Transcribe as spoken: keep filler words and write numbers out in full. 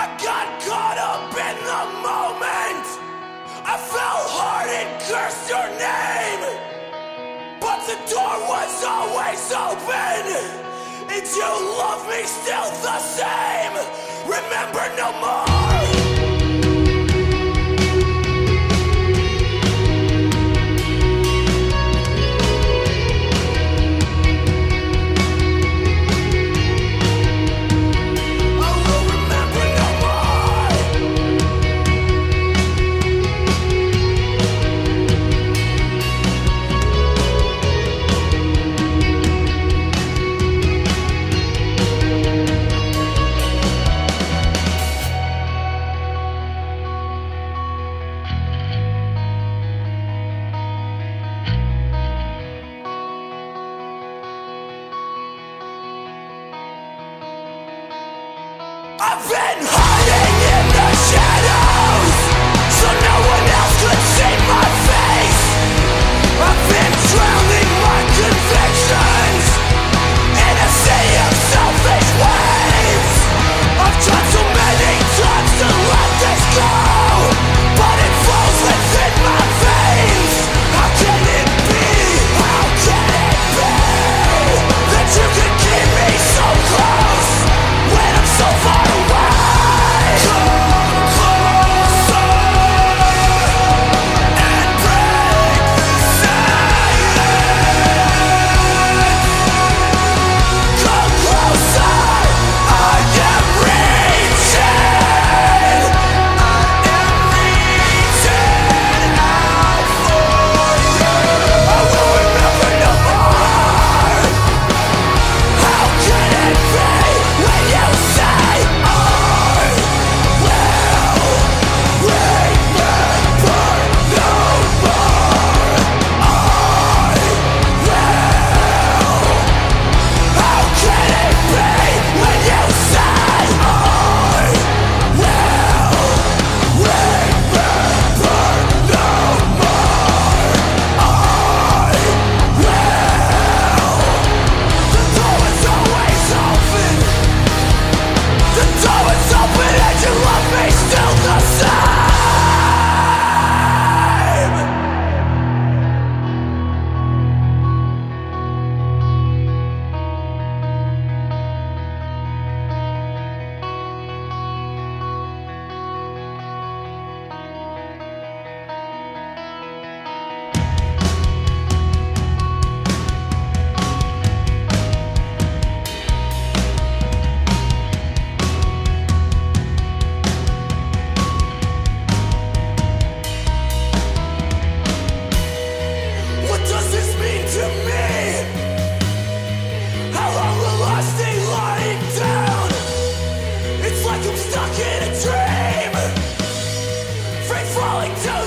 I got caught up in the moment. I fell hard and cursed your name, but the door was always open, and you love me still the same. Remember no more. I've been hiding in the shadows, so no one else could see my face. I've been drowning my convictions in a sea of selfish waves. I've tried so many times to let this go, but it flows within my veins. How can it be, how can it be that you can keep me so close when I'm so far away? Come closer and break the silence. Come closer, I am reaching. I am reaching out for you. I will remember no more. How can it be when you say I will remember no more? I will. How can it be when you say I will remember no more? I will. The door is always open. The door is open and you love me still the same. What does this mean to me? How long will I stay lying down? It's like I'm stuck in a dream, free falling to